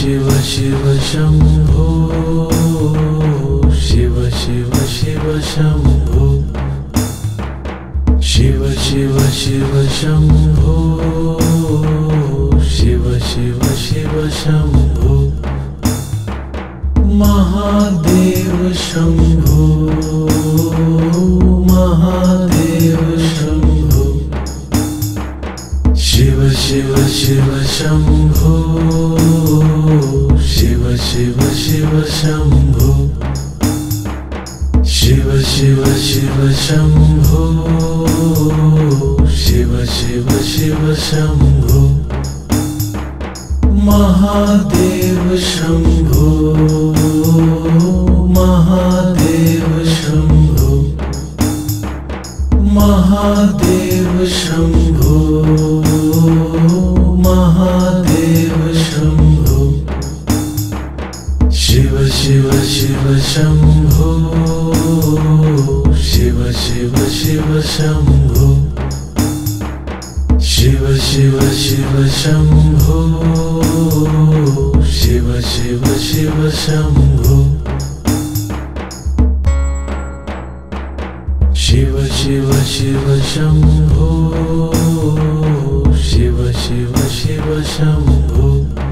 Shiv Shiv Shambho Shiv Shiv Shiv Shambho Shiv Shiv Shiv Shambho Shiv Shiv Shiv Shambho Mahadev Shambho Mahadev Shambho Shiv Shiv Shiv Shambho Shiv Shiv Shiv Shambho Shiv Shiv Shiv Shambho Shiv Shiv Shiv Shambho Mahadev Shambho Mahadev Shambho Mahadev Shambho Mahadev Shambho Shiv Shiv Shiv Shambho Shiv Shiv Shiv Shambho Shiv Shiv Shiv Shambho Shiv Shiv Shiv Shambho Shiv Shiv Shiv Shambho Shiv Shiv Shiv Shambho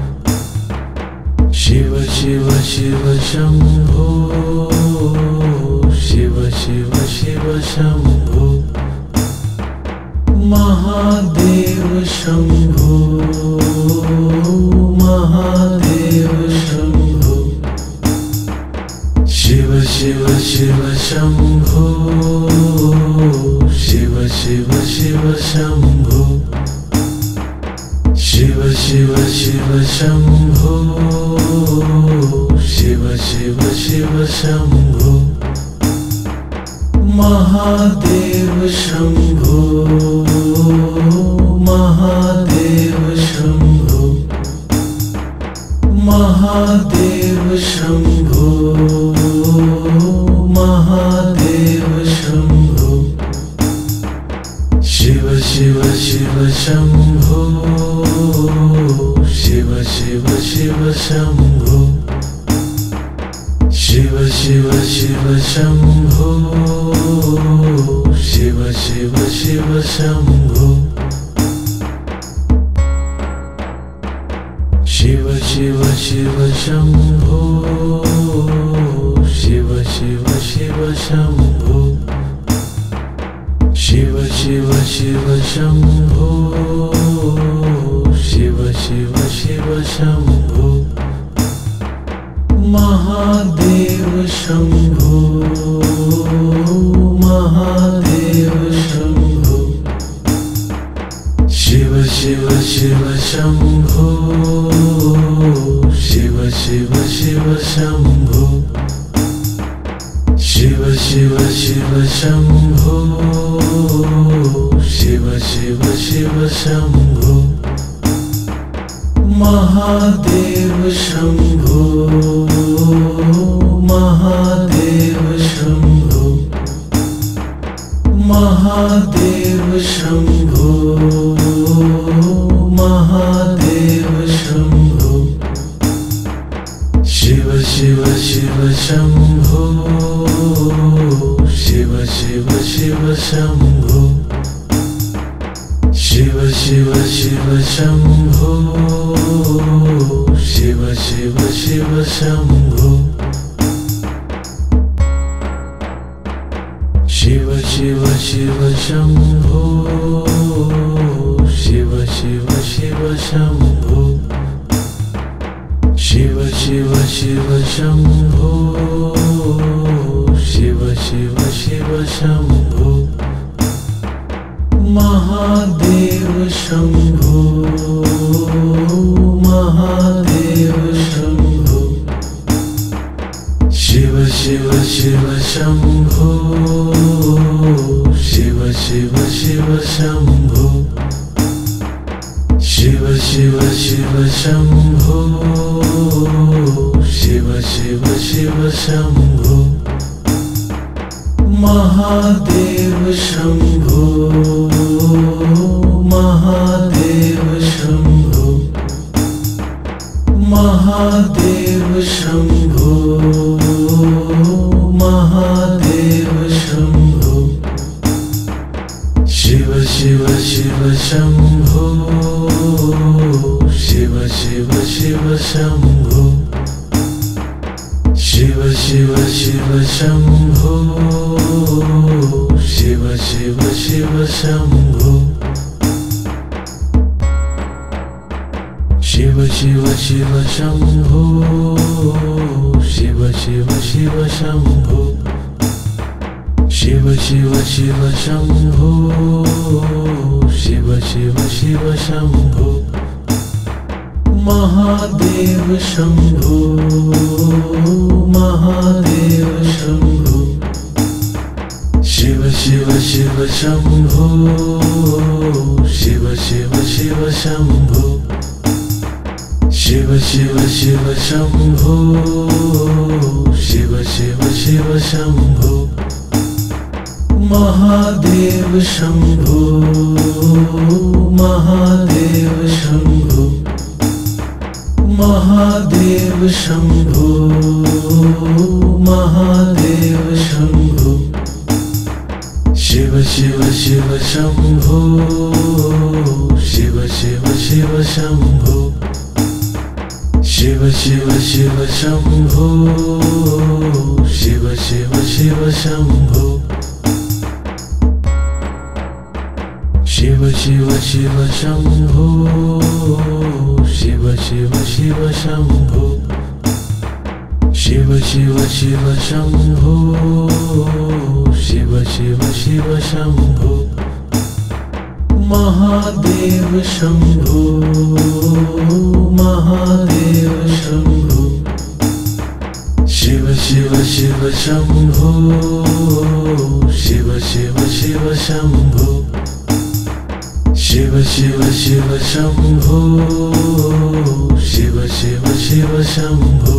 Shiv Shiv Shiv Shambho Shiv Shiv Shiv Shambho Mahadev Shambho Mahadev Shambho Shiv Shiv Shiv Shambho Shiv Shiv Shiv Shambho Shiv Shiv Shiv Shambho Shiv Shiv Shiv Shambho Mahadev Shambho Mahadev Shambho Mahadev Shambho Mahadev Shambho Shiv Shiv Shiv Shambho Shiv Shiv Shiv Shambho Shiv Shiv Shiv Shambho Shiv Shiv Shiv Shambho Shiv Shiv Shiv Shambho Shiv Shiv Shiv Shambho Shiv Shiv Shiv Shambho Shiv Shiv Shiv Shambho Mahadev Shambho Mahadev Shambho Shiv Shiv Shiv Shambho Shiv Shiv Shiv Shambho Shiv Shiv Shiv Shambho Shiv Shiv Shiv Shambho Mahadev Shambho Mahadev Shambho Mahadev Shambho Mahadev Shambho Shiv Shiv Shiv Shambho Shiv Shiv Shiv Shambho Shiv Shiv Shiv Shambho Shiv Shiv Shiv Shambho Shiv Shiv Shiv Shambho Shiv Shiv Shiv Shambho Shiv Shiv Shiv Shambho Shiv Shiv Shiv Shambho Mahadev Shambho Mahadev Shambho Shiv Shiv Shiv Shambho Shiv Shiv Shiv Shambho Shiv Shiv Shiv Shambho Shiv Shiv Shiv Shambho Mahadev Shambho Mahadev Shambho Maha Shiv Shiv Shambho Shiv Shiv Shiv Shambho Shiv Shiv Shiv Shambho Shiv Shiv Shiv Shambho Shiv Shiv Shiv Shambho Shiv Shiv Shiv Shambho Shiv Shiv Shiv Shambho Shiv Shiv Shiv Shambho Mahadev Shambho Mahadev Shambho Shiv Shiv Shiv Shambho Shiv Shiv Shiv Shambho Shiv Shiv Shiv Shambho Shiv Shiv Shiv Shambho Mahadev Shambho Mahadev Shambho Mahadev Shambho Mahadev Shambho Shiv Shiv Shiv Shambho Shiv Shiv Shiv Shambho Shiv Shiv Shiv Shambho Shiv Shiv Shiv Shambho Shiv Shiv Shiv Shambho Shiv Shiv Shiv Shambho Shiv Shiv Shiv Shambho Shiv Shiv Shiv Shambho Mahadev Shambho Mahadev Shambho Shiv Shiv Shiv Shambho Shiv Shiv Shiv Shambho Shiv Shiv Shiv Shambho Shiv Shiv Shiv Shambho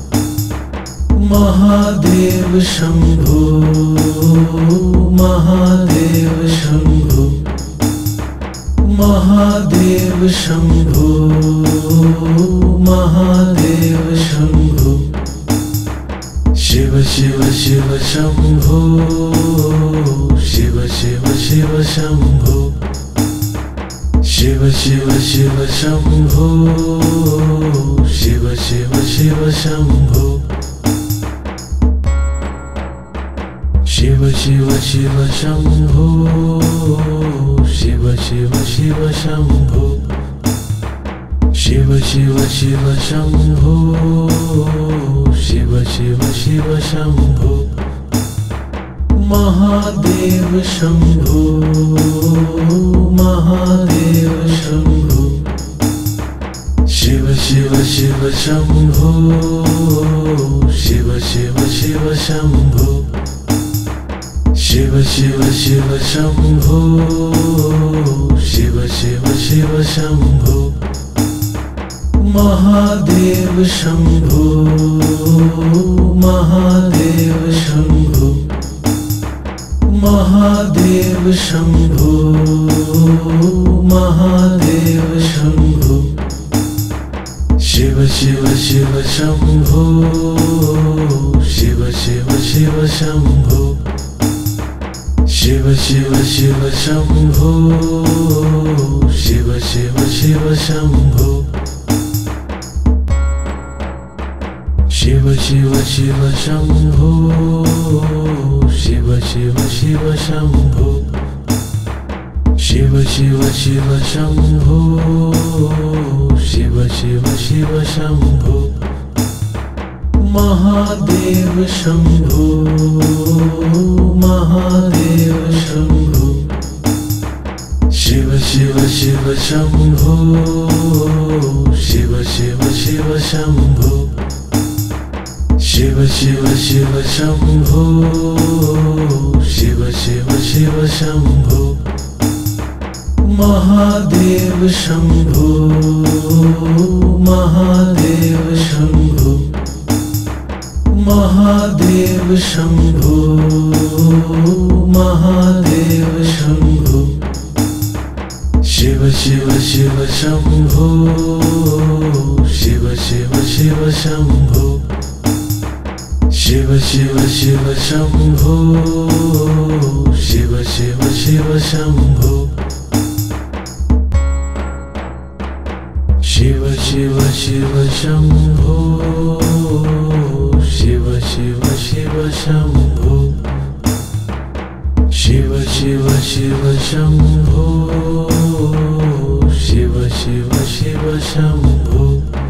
Mahadev Shambho Mahadev Shambho Mahadev Shambho Mahadev Shambho Shiv Shiv Shiv Shambho Shiv Shiv Shiv Shambho Shiv Shiv Shiv Shambho Shiv Shiv Shiv Shambho Shiv Shiv Shiv Shambho Shiv Shiv Shiv Shambho Shiv Shiv Shiv Shambho Shiv Shiv Shiv Shambho Mahadev Shambho Mahadev Shambho Shiv Shiv Shiv Shambho Shiv Shiv Shiv Shambho Shiv Shiv Shiv Shambho Shiv Shiv Shiv Shambho Mahadev Shambho Mahadev Shambho Mahadev Shambho Mahadev Shambho Shiv Shiv Shiv Shambho Shiv Shiv Shiv Shambho Shiv Shiv Shiv Shambho Shiv Shiv Shiv Shambho Shiv Shiv Shiv Shambho Shiv Shiv Shiv Shambho Shiv Shiv Shiv Shambho Shiv Shiv Shiv Shambho Mahadev Shambho Mahadev Shambho Shiv Shiv Shiv Shambho Shiv Shiv Shiv Shambho Shiv Shiv Shiv Shambho Shiv Shiv Shiv Shambho Mahadev Shambho Mahadev Shambho Mahadev Shambho Mahadev Shambho Shiv Shiv Shiv Shambho Shiv Shiv Shiv Shambho Shiv Shiv Shiv Shambho Shiv Shiv Shiv Shambho Shiv Shambho Shiv Shiv Shiv Shambho Shiv Shiv Shiv Shambho Shiv Shiv Shiv Shambho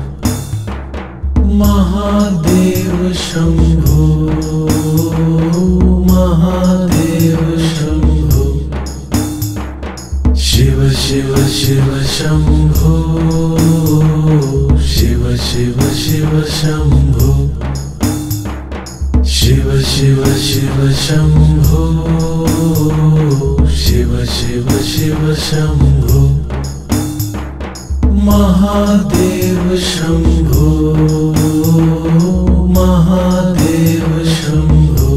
Mahadev Shambho Mahadev Shambho Shiv Shiv Shiv Shambho Shiv Shiv Shiv Shambho Shiv Shiv Shiv Shambho Shiv Shiv Shiv Shambho Mahadev Shambho Mahadev Shambho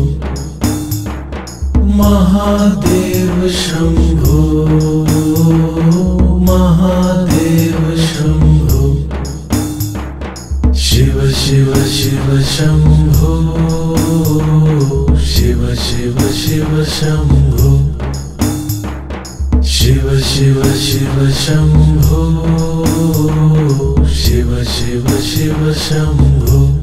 Mahadev Shambho Mahadev Shambho Shiv Shiv Shiv Shambho Shiv Shiv Shiv Shambho Shiv Shiv Shiv Shambho Shiv Shiv Shiv Shambho